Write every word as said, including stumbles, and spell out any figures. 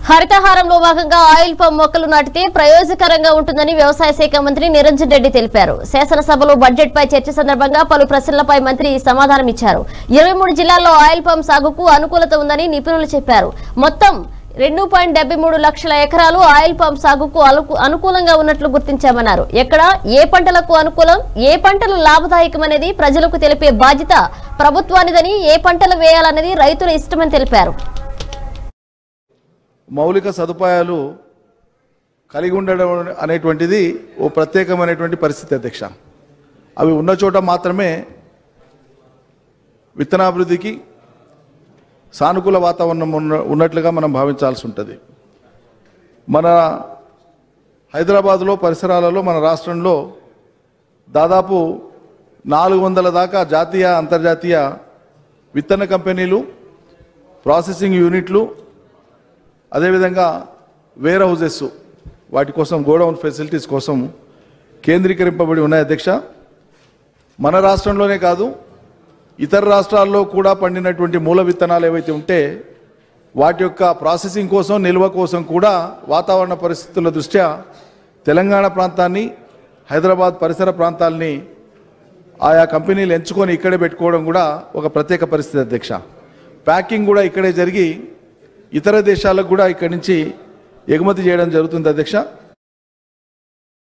హరితహారంలో భాగంగా oil palm మొక్కలు నాటితే ప్రయోజనకరంగా ఉంటుందని వ్యవసాయ శాఖ మంత్రి నిరంజన్ రెడ్డి తెలిపారు. శాసనసభలో బడ్జెట్ పై చర్చ సందర్భంగా పలు ప్రశ్నలపై మంత్రి సమాధానం ఇచ్చారు. ఇరవై మూడు జిల్లాల్లో ఆయిల్ పామ్ సాగుకు అనుకూలత ఉందని నిపుణులు చెప్పారు. మొత్తం రెండు పాయింట్ డెబ్బై మూడు లక్షల ఎకరాలు ఆయిల్ పామ్ సాగుకు అనుకూలంగా ఉన్నట్లు గుర్తించామన్నారు. ఎక్కడ ఏ పంటలకు అనుకూలం, ఏ పంటలు లాభదాయకమనేది ప్రజలకు తెలిపే బాధ్యత ప్రభుత్వానిదని, ఏ పంటలు వేయాలనేది రైతుల ఇష్టమని తెలిపారు. మౌలిక సదుపాయాలు కలిగి ఉండడం అనేటువంటిది ఓ ప్రత్యేకమైనటువంటి పరిస్థితి అధ్యక్ష. అవి ఉన్న చోట మాత్రమే విత్తనాభివృద్ధికి సానుకూల వాతావరణం ఉన్నట్లుగా మనం భావించాల్సి ఉంటుంది. మన హైదరాబాద్లో పరిసరాలలో మన రాష్ట్రంలో దాదాపు నాలుగు వందల దాకా జాతీయ అంతర్జాతీయ విత్తన కంపెనీలు, ప్రాసెసింగ్ యూనిట్లు, అదేవిధంగా వేర్ హౌజెస్, వాటి కోసం గోడౌన్ ఫెసిలిటీస్ కోసం కేంద్రీకరింపబడి ఉన్నాయి అధ్యక్ష. మన రాష్ట్రంలోనే కాదు, ఇతర రాష్ట్రాల్లో కూడా పండినటువంటి మూల విత్తనాలు ఏవైతే ఉంటే వాటి యొక్క ప్రాసెసింగ్ కోసం, నిల్వ కోసం కూడా వాతావరణ పరిస్థితుల దృష్ట్యా తెలంగాణ ప్రాంతాన్ని, హైదరాబాద్ పరిసర ప్రాంతాలని ఆయా కంపెనీలు ఎంచుకొని ఇక్కడే పెట్టుకోవడం కూడా ఒక ప్రత్యేక పరిస్థితి అధ్యక్ష. ప్యాకింగ్ కూడా ఇక్కడే జరిగి ఇతర దేశాలకు కూడా ఇక్కడి నుంచి ఎగుమతి చేయడం జరుగుతుంది అధ్యక్ష.